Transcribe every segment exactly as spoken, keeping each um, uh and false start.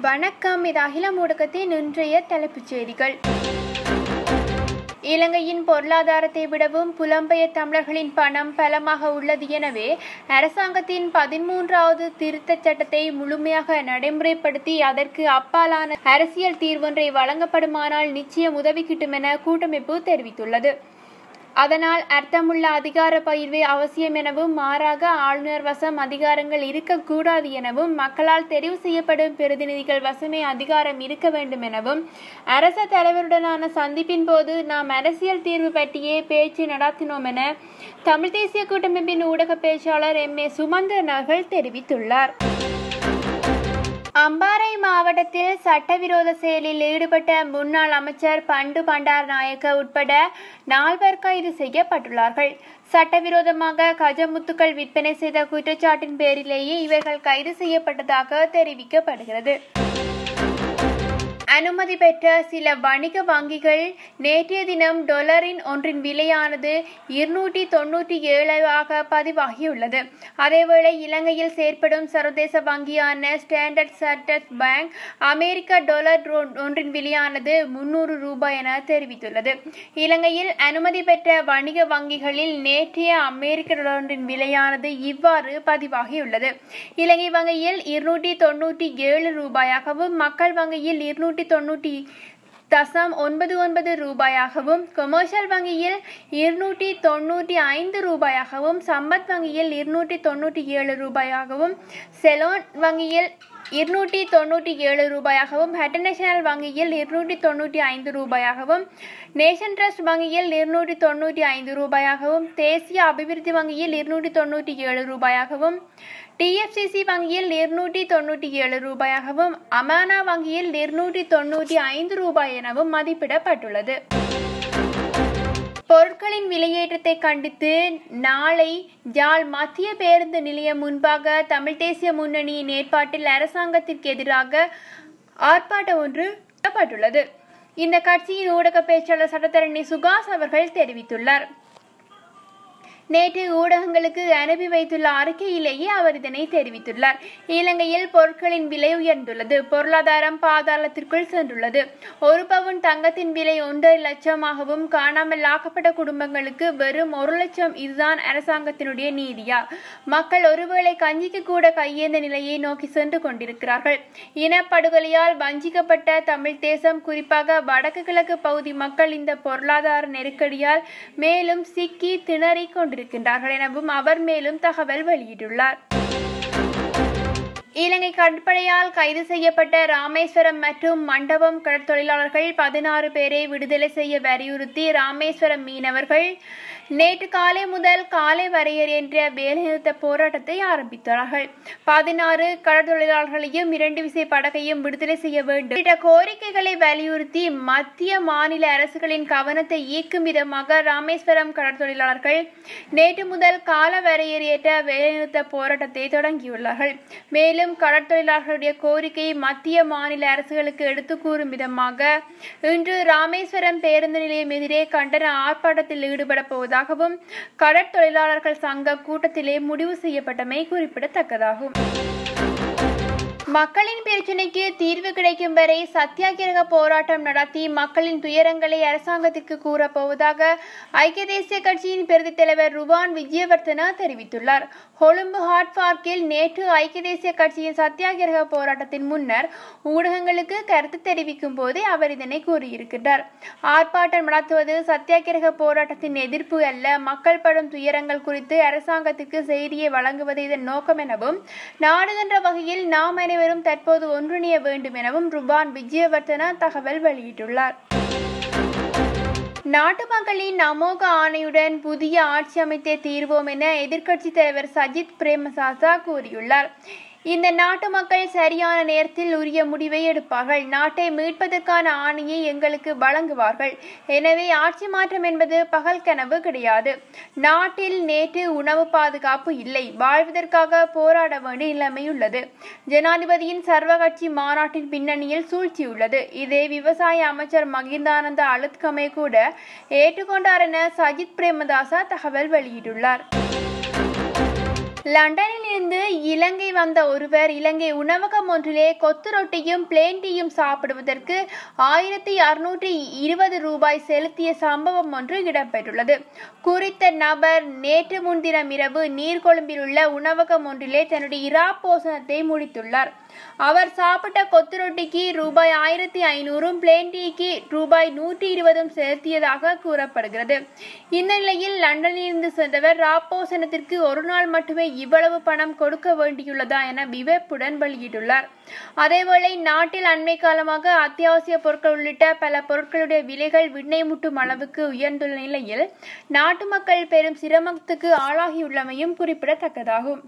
வணக்கம். இது அகிலம் ஊடகத்தின் இன்றைய தலைப்புச் செய்திகள். இலங்கையின் பொருளாதாரத்தை விடவும் புலம்பெயர் தமிழர்களின் பணம் பலமாக உள்ளது. எனவே அரசாங்கத்தின் பதிமூன்றாவது திருத்தச் சட்டத்தை முழுமையாக நடைமுறைப்படுத்தி அதற்கு அப்பாலான அரசியல் தீர்வொன்றை வழங்கப்படுமானால் நிச்சயம் உதவி கிட்டும் என கூட்டமைப்பு தெரிவித்துள்ளது. அதனால் அர்த்தமுள்ள அதிகார பகிர்வே அவசியம் எனவும், மாறாக ஆளுநர் வசம் அதிகாரங்கள் இருக்கக்கூடாது எனவும், மக்களால் தெரிவு செய்யப்படும் பிரதிநிதிகள் வசமே அதிகாரம் இருக்க வேண்டும் எனவும், அரச தலைவருடனான சந்திப்பின் போது நாம் அரசியல் தீர்வு பற்றியே பேச்சு நடத்தினோம் என தமிழ் தேசிய கூட்டமைப்பின் ஊடக பேச்சாளர் எம் ஏ சுமந்திரன் அவர்கள் தெரிவித்துள்ளார். அம்பாறை மாவட்டத்தில் சட்டவிரோத செயலில் ஈடுபட்ட முன்னாள் அமைச்சர் பண்டு பண்டாரநாயக்க உட்பட நால்வர் கைது செய்யப்பட்டுள்ளார்கள். சட்டவிரோதமாக கஜமுத்துக்கள் விற்பனை செய்த குற்றச்சாட்டின் பேரிலேயே இவர்கள் கைது செய்யப்பட்டதாக தெரிவிக்கப்படுகிறது. அனுமதி பெற்ற சில வணிக வங்கிகள் நேற்றைய தினம் டொலரின் ஒன்றின் விலையானது இருநூற்றி தொன்னூற்றி ஏழாக பதிவாகியுள்ளது. அதேவேளை இலங்கையில் செயற்படும் சர்வதேச வங்கியான ஸ்டாண்டர்ட் சார்ட்டர்ட் பேங்க் அமெரிக்க டொலர் ஒன்றின் விலையானது முன்னூறு ரூபாய் என தெரிவித்துள்ளது. இலங்கையில் அனுமதி பெற்ற வணிக வங்கிகளில் நேற்றைய அமெரிக்க டொலரின் விலையானது இவ்வாறு பதிவாகியுள்ளது. இலங்கை வங்கியில் இருநூற்றி தொன்னூற்றி ஏழு ரூபாயாகவும், மக்கள் வங்கியில் இருநூற்றி தொன்னூற்றி தசம் ஒன்பது ஒன்பது ரூபாயாகவும், கொமர்ஷியல் வங்கியில் இருநூற்றி தொன்னூற்றி ஐந்து ரூபாயாகவும், சம்பத் வங்கியில் இருநூற்றி தொன்னூற்றி ஏழு ரூபாயாகவும், செலோன் வங்கியில் இருநூற்றி தொன்னூற்றி ஏழு ரூபாயாகவும், ஹெட்டர்நேஷனல் வங்கியில் இருநூற்றி தொன்னூற்றி ஐந்து ரூபாயாகவும், நேஷன் ட்ரஸ்ட் வங்கியில் இருநூற்றி தொன்னூற்றி ஐந்து ரூபாயாகவும், தேசிய அபிவிருத்தி வங்கியில் இருநூற்றி தொன்னூற்றி ஏழு ரூபாயாகவும், டி எஃப் சி சி வங்கியில் இருநூற்றி தொன்னூற்றி ஏழு ரூபாயாகவும், அமானா வங்கியில் இருநூற்றி தொன்னூற்றி ஐந்து ரூபாய் எனவும் மதிப்பிடப்பட்டுள்ளது. பொருட்களின் விலையேற்றத்தை கண்டித்து நாளை யாழ் மத்திய பேருந்து நிலையம் முன்பாக தமிழ் தேசிய முன்னணியின் ஏற்பாட்டில் அரசாங்கத்திற்கு எதிராக ஆர்ப்பாட்டம் ஒன்று நடத்தப்பட்டுள்ளது. இந்த கட்சியின் ஊடக பேச்சாளர் சட்டத்தரணி சுகாஸ் அவர்கள் தெரிவித்துள்ளார். நேற்று ஊடகங்களுக்கு அனுப்பி வைத்துள்ள அறிக்கையிலேயே அவர் இதனை தெரிவித்துள்ளார். இலங்கையில் பொருட்களின் விலை உயர்ந்துள்ளது. பொருளாதாரம் பாதாளத்திற்குள் சென்றுள்ளது. ஒரு பவுன் தங்கத்தின் விலை ஒன்றரை லட்சமாகவும், காணாமல் ஆக்கப்பட்ட குடும்பங்களுக்கு வெறும் ஒரு லட்சம். இதுதான் அரசாங்கத்தினுடைய நீதியா? மக்கள் ஒருவேளை கஞ்சிக்கு கூட கையேந்த நிலையை நோக்கி சென்று கொண்டிருக்கிறார்கள். இனப்படுகொலையால் வஞ்சிக்கப்பட்ட தமிழ் தேசம், குறிப்பாக வடக்கு கிழக்கு பகுதி மக்கள் இந்த பொருளாதார நெருக்கடியால் மேலும் சிக்கி திணறி கொண்டிருக்கிறார்கள் எனவும் அவர் மேலும் தகவல் வெளியிட்டுள்ளார். இலங்கை கடற்படையால் கைது செய்யப்பட்ட ராமேஸ்வரம் மற்றும் மண்டபம் கடற்தொழிலாளர்கள் பதினாறு பேரை விடுதலை செய்ய வலியுறுத்தி ராமேஸ்வரம் மீனவர்கள் நேற்று காலை முதல் காலை வரையறையற்ற வேலைநிறுத்த போராட்டத்தை ஆரம்பித்தார்கள். பதினாறு கடற்தொழிலாளர்களையும் இரண்டு விசை படகையும் விடுதலை செய்ய வேண்டும் என்ற கோரிக்கைகளை வலியுறுத்தி மத்திய மாநில அரசுகளின் கவனத்தை ஈர்க்கும் விதமாக ராமேஸ்வரம் கடற்தொழிலாளர்கள் நேற்று முதல் கால வரையறையற்ற வேலைநிறுத்த போராட்டத்தை தொடங்கியுள்ளார்கள். மேலும் கடற்தொழிலாளர்களுடைய கோரிக்கையை மத்திய மாநில அரசுகளுக்கு எடுத்து கூறும் விதமாக இன்று ராமேஸ்வரம் பேருந்து நிலையம் எதிரே கண்டன ஆர்ப்பாட்டத்தில் ஈடுபட போவதாகவும் கடற்தொழிலாளர்கள் சங்க கூட்டத்திலே முடிவு செய்யப்பட்டமை குறிப்பிடத்தக்கதாகும். மக்களின் பிரச்சினைக்கு தீர்வு கிடைக்கும் வரை சத்தியாகிரக போராட்டம் நடத்தி மக்களின் துயரங்களை அரசாங்கத்திற்கு கூறப்போவதாக ஐக்கிய தேசிய கட்சியின் பிரதி தலைவர் ருவான் விஜயவர்தன தெரிவித்துள்ளார். கொழும்பு ஹாட் பார்க்கில் நேற்று ஐக்கிய தேசிய கட்சியின் சத்தியாகிரக போராட்டத்தின் முன்னர் ஊடகங்களுக்கு கருத்து தெரிவிக்கும் போதே அவர் இதனை கூறியிருக்கிறார். ஆர்ப்பாட்டம் நடத்துவது சத்தியாகிரக போராட்டத்தின் எதிர்ப்பு அல்ல, மக்கள் படும் துயரங்கள் குறித்து அரசாங்கத்திற்கு செய்தியை வழங்குவது இதன் நோக்கம் எனவும், நாடுகின்ற வகையில் நாம் அனைவரும் தற்போது ஒன்றிணைய வேண்டும் எனவும் ருபான் விஜயவர்தன தகவல் வெளியிட்டுள்ளார். நாட்டு மக்களின் அமோக ஆணையுடன் புதிய ஆட்சி அமைத்தே தீர்வோம் என எதிர்க்கட்சித் தலைவர் சஜித் பிரேமதாச கூறியுள்ளார். இந்த நாட்டு மக்கள் சரியான நேரத்தில் உரிய முடிவை எடுப்பார்கள். நாட்டை மீட்பதற்கான ஆணையை எங்களுக்கு வழங்குவார்கள். எனவே ஆட்சி மாற்றம் என்பது பகல் கனவு கிடையாது. நாட்டில் நேற்று உணவு பாதுகாப்பு இல்லை. வாழ்வதற்காக போராட வேண்டிய நிலைமை உள்ளது. ஜனாதிபதியின் சர்வகட்சி மாநாட்டின் பின்னணியில் சூழ்ச்சி உள்ளது. இதை விவசாய அமைச்சர் மகிந்தானந்த அலுத்கமே கூட ஏற்றுக்கொண்டார் என சஜித் பிரேமதாச தகவல் வெளியிட்டுள்ளார். லண்டனில் இருந்து இலங்கை வந்த ஒருவர் இலங்கை உணவகம் ஒன்றிலே கொத்து ரொட்டியும் பிளேன் டீயும் சாப்பிடுவதற்கு ஆயிரத்தி அறுநூற்றி இருபது ரூபாய் செலுத்திய சம்பவம் ஒன்று இடம்பெற்றுள்ளது. குறித்த நபர் நேற்று முன்தினம் இரவு நீர்கொழும்பில் உள்ள உணவகம் ஒன்றிலே தன்னுடைய இரா போசனத்தை முடித்துள்ளார். அவர் சாப்பிட்ட கொத்து ரொட்டிக்கு ரூபாய் ஆயிரத்தி ஐநூறும் பிளேன் டீக்கு ரூபாய் நூற்றி இருபதும் செலுத்தியதாக கூறப்படுகிறது. இந்த நிலையில் லண்டனில் இருந்து சென்றவர் ராப்போசனத்திற்கு ஒரு நாள் மட்டுமே இவ்வளவு பணம் கொடுக்க வேண்டியுள்ளதா என விவேப்புடன் வெளியிட்டுள்ளார். அதேவேளை நாட்டில் அண்மை காலமாக அத்தியாவசிய பொருட்கள் உள்ளிட்ட பல பொருட்களுடைய விலைகள் விண்ணை முட்டும் அளவுக்கு உயர்ந்துள்ள நிலையில் நாட்டு மக்கள் பெரும் சிரமத்துக்கு ஆளாகியுள்ளமையும் குறிப்பிடத்தக்கதாகும்.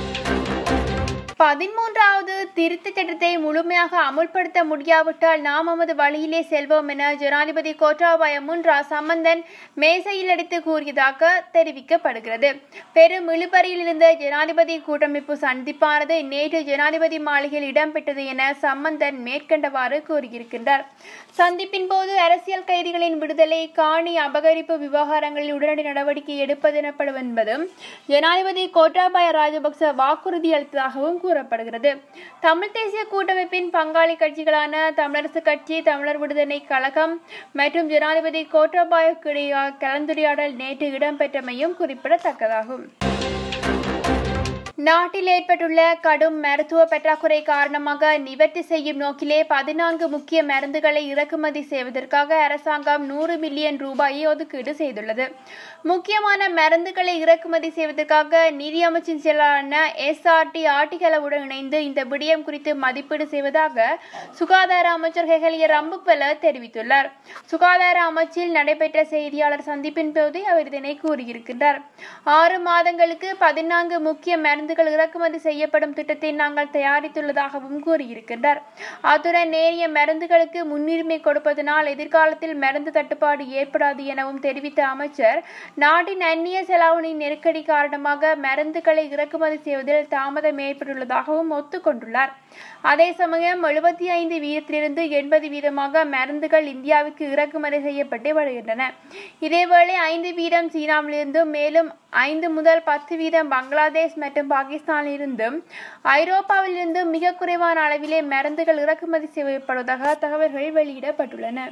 பதிமூன்றாவது திருத்தச் சட்டத்தை முழுமையாக அமுல்படுத்த முடியாவிட்டால் நாம் நமது வழியிலே செல்வோம் என ஜனாதிபதி கோட்டாபய முன்ரா சம்பந்தன் மேசையில் அடித்து கூறியதாக தெரிவிக்கப்படுகிறது. பெரும் இழுபறியில் இருந்த ஜனாதிபதி கூட்டமைப்பு சந்திப்பானது நேற்று ஜனாதிபதி மாளிகையில் இடம்பெற்றது என சம்பந்தன் மேற்கண்டவாறு கூறியிருக்கின்றார். சந்திப்பின் போது அரசியல் கைதிகளின் விடுதலை, காணி அபகரிப்பு விவகாரங்களில் உடனடி நடவடிக்கை எடுப்பது எனப்படும் என்பதும் ஜனாதிபதி கோட்டாபய ராஜபக்ச வாக்குறுதி அளித்ததாகவும் கூறப்படுகிறது. தமிழ் தேசிய கூட்டமைப்பின் பங்காளி கட்சிகளான தமிழரசு கட்சி, தமிழர் விடுதலை கழகம் மற்றும் ஜனாதிபதி கோட்டாபயக்கு இடையே கலந்துரையாடல் நேற்று இடம்பெற்றமையும் குறிப்பிடத்தக்கதாகும். நாட்டில் ஏற்பட்டுள்ள கடும் மருத்துவ பற்றாக்குறை காரணமாக நிவர்த்தி செய்யும் நோக்கிலே பதினான்கு முக்கிய மருந்துகளை இறக்குமதி செய்வதற்காக அரசாங்கம் நூறு மில்லியன் ரூபாயை ஒதுக்கீடு செய்துள்ளது. முக்கியமான மருந்துகளை இறக்குமதி செய்வதற்காக நிதி அமைச்சின் செயலாளரான எஸ் ஆர் டி ஆட்டிகளவுடன் இணைந்து இந்த விடயம் குறித்து மதிப்பீடு செய்வதாக சுகாதார அமைச்சர் ஹெகலிய ரம்புக்வெல தெரிவித்துள்ளார். சுகாதார அமைச்சில் நடைபெற்ற செய்தியாளர் சந்திப்பின் போது அவர் இதனை கூறியிருக்கின்றார். ஆறு மாதங்களுக்கு பதினான்கு முக்கிய மருந்து இறக்குமதி செய்யப்படும் திட்டத்தை நாங்கள் தயாரித்துள்ளதாகவும் கூறியிருக்கின்றார். அத்துடன் நேரிய மருந்துகளுக்கு முன்னுரிமை கொடுப்பதனால் எதிர்காலத்தில் மருந்து தட்டுப்பாடு ஏற்படாது எனவும் தெரிவித்த அமைச்சர், நாட்டின் அந்நிய செலாவணி நெருக்கடி காரணமாக மருந்துகளை இறக்குமதி செய்வதில் தாமதம் ஏற்பட்டுள்ளதாகவும் ஒத்துக்கொண்டுள்ளார். அதே சமயம் எழுபத்தி ஐந்து வீதத்திலிருந்து எண்பது வீதமாக மருந்துகள் இந்தியாவுக்கு இறக்குமதி செய்யப்பட்டு வருகின்றன. இதேவேளை ஐந்து வீதம் சீனாவிலிருந்தும் மேலும் ஐந்து முதல் பத்து வீதம் பங்களாதேஷ் மற்றும் பாகிஸ்தானிலிருந்தும் ஐரோப்பாவிலிருந்தும் மிக குறைவான அளவிலே மருந்துகள் இறக்குமதி செய்யப்படுவதாக தகவல்கள் வெளியிடப்பட்டுள்ளன.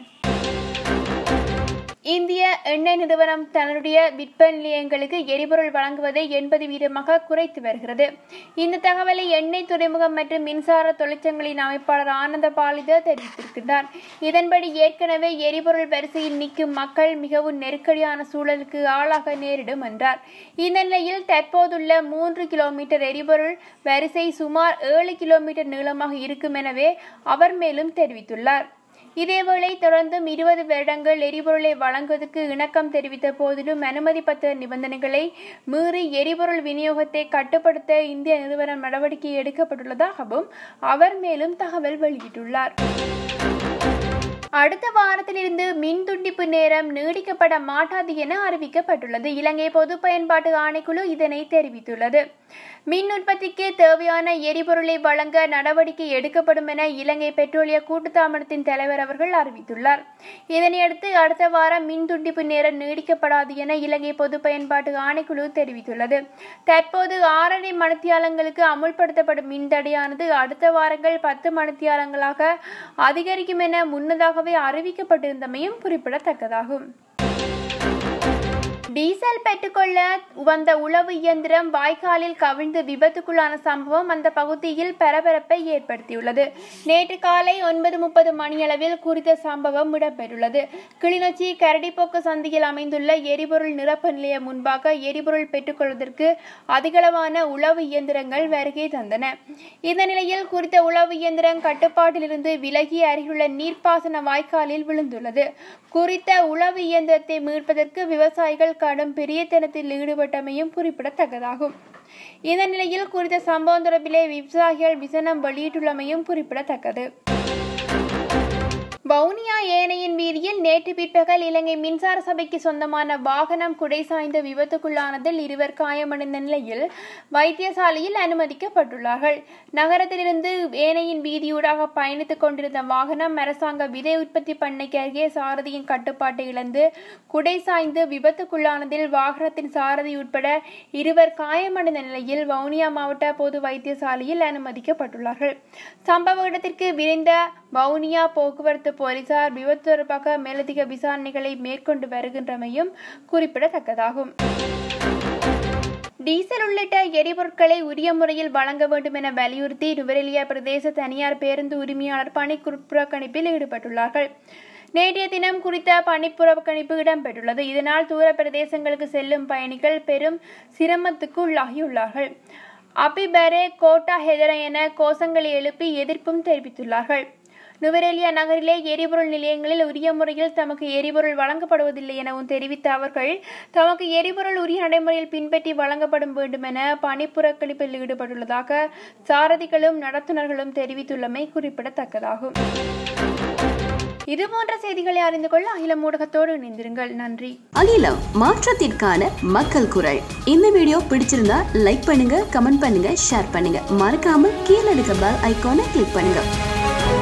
இந்திய எண்ணெய் நிறுவனம் தன்னுடைய விற்பனை நிலையங்களுக்கு எரிபொருள் வழங்குவதை எண்பது வீதமாக குறைத்து வருகிறது. இந்த தகவலை எண்ணெய் துறைமுகம் மற்றும் மின்சார தொழிற்சங்கங்களின் அமைப்பாளர் ஆனந்த பாலித தெரிவித்திருக்கிறார். இதன்படி ஏற்கனவே எரிபொருள் வரிசையில் நிற்கும் மக்கள் மிகவும் நெருக்கடியான சூழலுக்கு ஆளாக நேரிடும் என்றார். இந்த நிலையில் தற்போதுள்ள மூன்று கிலோமீட்டர் எரிபொருள் வரிசை சுமார் ஏழு கிலோமீட்டர் நீளமாக இருக்கும் எனவே அவர் மேலும் தெரிவித்துள்ளார். இதேவேளை தொடர்ந்தும் இருபது வருடங்கள் எரிபொருளை வழங்குவதற்கு இணக்கம் தெரிவித்த போதிலும் அனுமதி பத்திர நிபந்தனைகளை மீறி எரிபொருள் விநியோகத்தை கட்டுப்படுத்த இந்திய நிறுவனம் நடவடிக்கை எடுக்கப்பட்டுள்ளதாகவும் அவர் மேலும் தகவல் வெளியிட்டுள்ளார். அடுத்த வாரத்திலிருந்து மின் துண்டிப்பு நேரம் நீடிக்கப்பட மாட்டாது என அறிவிக்கப்பட்டுள்ளது. இலங்கை பொது பயன்பாட்டு ஆணைக்குழு இதனை தெரிவித்துள்ளது. மின் உற்பத்திக்கு தேவையான எரிபொருளை வழங்க நடவடிக்கை எடுக்கப்படும் என இலங்கை பெட்ரோலிய கூட்டுத்தாபனத்தின் தலைவர் அவர்கள் அறிவித்துள்ளார். இதனையடுத்து அடுத்த வாரம் மின் துண்டிப்பு நேரம் நீடிக்கப்படாது என இலங்கை பொது பயன்பாட்டு ஆணைக்குழு தெரிவித்துள்ளது. தற்போது ஆறரை மணித்தியாலங்களுக்கு அமுல்படுத்தப்படும் மின் தடையானது அடுத்த வாரங்கள் பத்து மணித்தியாலங்களாக அதிகரிக்கும் என முன்னதாகவே அறிவிக்கப்பட்டிருந்தமையும் குறிப்பிடத்தக்கதாகும். டீசல் பெற்றுக்கொள்ள வந்த உளவு இயந்திரம் வாய்க்காலில் கவிழ்ந்து விபத்துக்குள்ளான சம்பவம் அந்த பகுதியில் பரபரப்பை ஏற்படுத்தியுள்ளது. நேற்று காலை ஒன்பது முப்பது மணியளவில் குறித்த சம்பவம் இடம்பெற்றுள்ளது. கிளிநொச்சி கரடிப்போக்கு சந்தியில் அமைந்துள்ள எரிபொருள் நிரப்பு நிலையம் முன்பாக எரிபொருள் பெற்றுக்கொள்வதற்கு அதிகளவான உளவு இயந்திரங்கள் வருகை தந்தன. இந்த நிலையில் குறித்த உளவு இயந்திரம் கட்டுப்பாட்டிலிருந்து விலகி அருகிலுள்ள நீர்ப்பாசன வாய்க்காலில் விழுந்துள்ளது. குறித்த உளவு இயந்திரத்தை மீட்பதற்கு விவசாயிகள் கடும் பெரியத்தனத்தில் ஈடுபட்டமையும் குறிப்பிடத்தக்கதாகும். இந்த நிலையில் குறித்த சம்பவம் தொடர்பிலே விவசாயிகள் விசனம் வெளியிட்டுள்ளமையும் குறிப்பிடத்தக்கது. வவுனியா ஏனையின் வீதியில் நேற்று பிற்பகல் இலங்கை மின்சார சபைக்கு சொந்தமான வாகனம் குடை சாய்ந்த விபத்துக்குள்ளானதில் இருவர் காயமடைந்த நிலையில் வைத்தியசாலையில் அனுமதிக்கப்பட்டுள்ளார்கள். நகரத்திலிருந்து ஏனையின் வீதியூடாக பயணித்துக் கொண்டிருந்த வாகனம் அரசாங்க விதை உற்பத்தி பண்ணைக்கு அருகே சாரதியின் கட்டுப்பாட்டை இழந்து குடை சாய்ந்து விபத்துக்குள்ளானதில் வாகனத்தின் சாரதி உட்பட இருவர் காயமடைந்த நிலையில் வவுனியா மாவட்ட பொது வைத்தியசாலையில் அனுமதிக்கப்பட்டுள்ளார்கள். சம்பவ இடத்திற்கு விரைந்த வவுனியா போக்குவரத்து போலீசார் விபத்து தொடர்பாக மேலதிக விசாரணைகளை மேற்கொண்டு வருகின்றமையும் குறிப்பிடத்தக்கதாகும். டீசல் உள்ளிட்ட எரிபொருட்களை உரிய முறையில் வழங்க வேண்டும் என வலியுறுத்தி நுவரெலியா பிரதேச தனியார் பேருந்து உரிமையாளர் பணி புறக்கணிப்பில் ஈடுபட்டுள்ளார்கள். நேற்றைய தினம் குறித்த பணிப்புறக்கணிப்பு இடம்பெற்றுள்ளது. இதனால் தூர பிரதேசங்களுக்கு செல்லும் பயணிகள் பெரும் சிரமத்துக்கு உள்ளாகியுள்ளார்கள். அபிபரே கோட்டா ஹெதர என கோஷங்களை எழுப்பி எதிர்ப்பும் தெரிவித்துள்ளார்கள். நுவரெலியா நகரிலே எரிபொருள் நிலையங்களில் உரிய முறையில் தமக்கு எரிபொருள் வழங்கப்படுவதில்லை எனவும் தெரிவித்த அவர்கள் தமக்கு எரிபொருள் உரிய நடைமுறையில் பின்பற்றி வழங்கப்படும் வேண்டும் என பணிப்புறக்கணிப்பில் ஈடுபட்டுள்ளதாக சாரதிகளும் நடத்துனர்களும் தெரிவித்துள்ளமை குறிப்பிடத்தக்கதாகும். இதுபோன்ற செய்திகளை அறிந்து கொள்ள அகிலம் ஊடகத்தோடு இணைந்திருங்கள். நன்றி. அகிலம், மாற்றத்திற்கான மக்கள் குரல். இந்த வீடியோ பிடிச்சிருந்தா லைக் பண்ணுங்க, கமெண்ட் பண்ணுங்க, ஷேர் பண்ணுங்க. மறக்காம கீழே இருக்க பெல் ஐகானை கிளிக் பண்ணுங்க.